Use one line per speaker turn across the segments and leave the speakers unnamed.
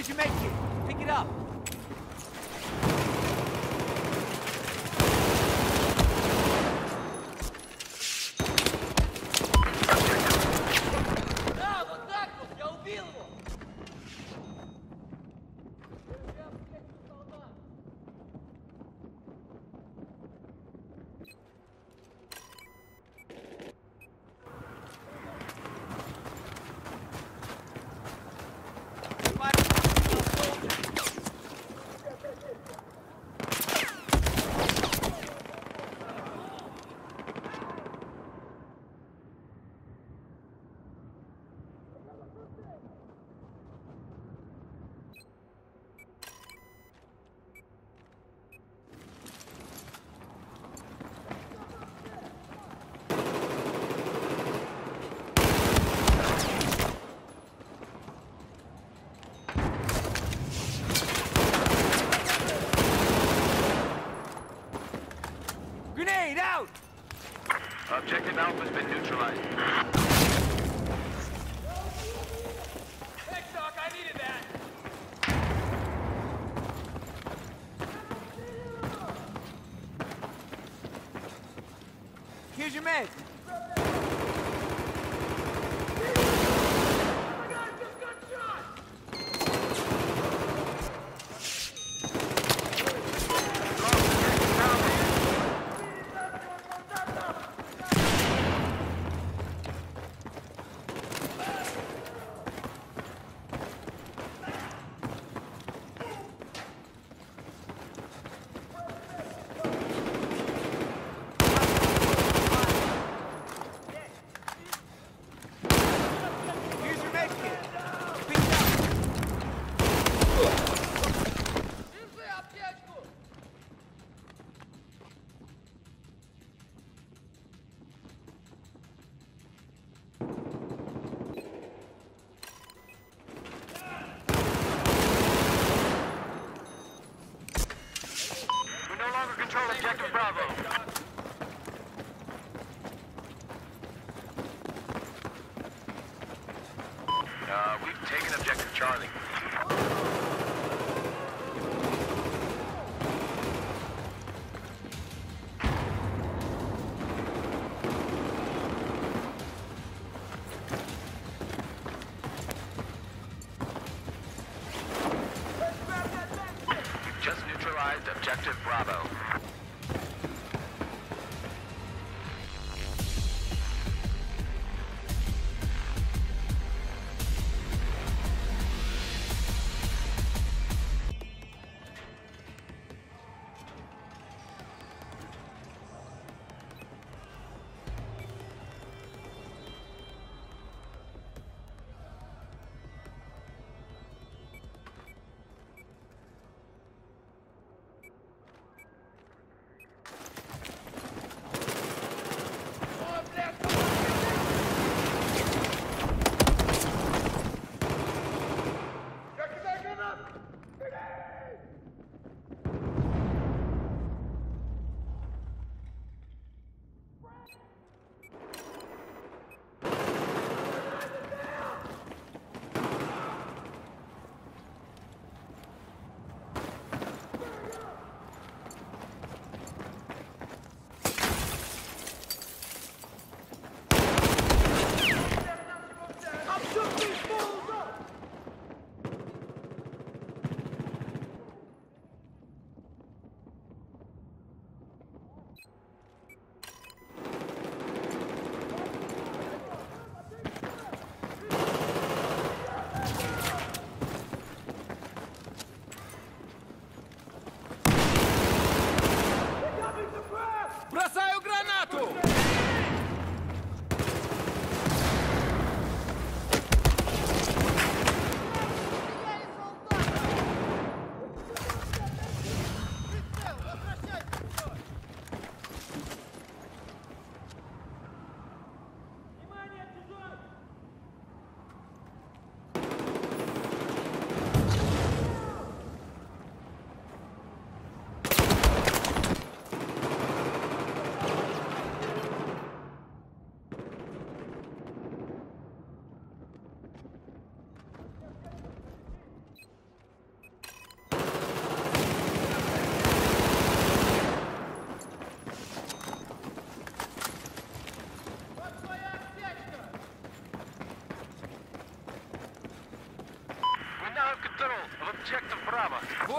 Here's your med kit. Pick it up.
Да, вот так вот, я убил его!
Grenade out!
Objective Alpha's been neutralized.
Thanks, Doc, I needed that!
Here's your med. Here's your med kit. Pick it up.
Держи аптечку!
We no longer control Objective Bravo. We've taken Objective Charlie. We've just neutralized Objective Bravo.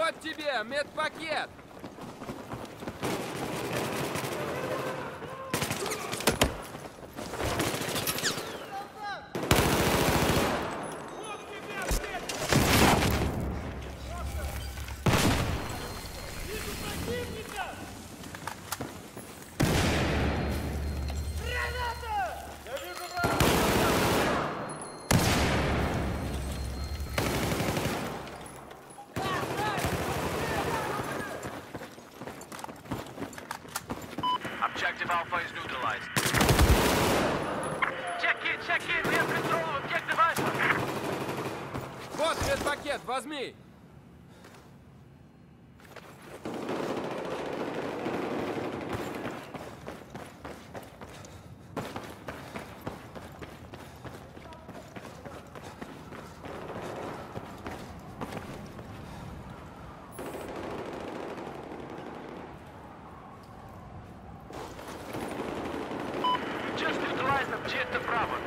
Вот тебе медпакет!
Objective Alpha is neutralized. Check in. We have control of Objective Alpha.
Вот медпакет, возьми!
Just neutralized Objective Bravo.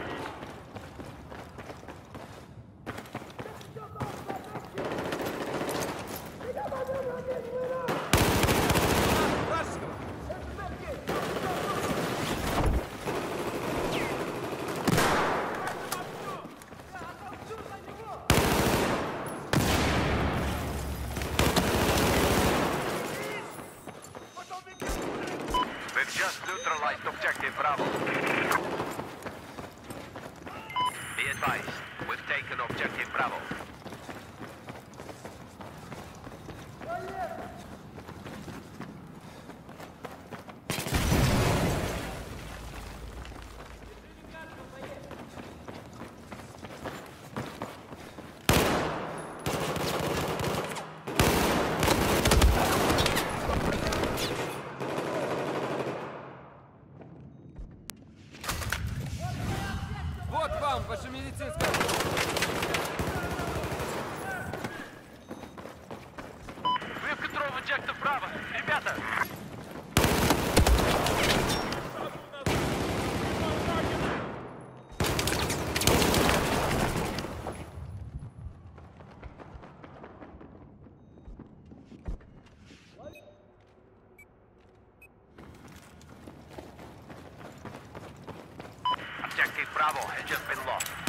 We've just neutralized Objective Bravo. Be advised, we've taken Objective Bravo.
Вот вам ваша медицинская...
We have control of Objective Bravo. Ребята! Objective Bravo has just been lost.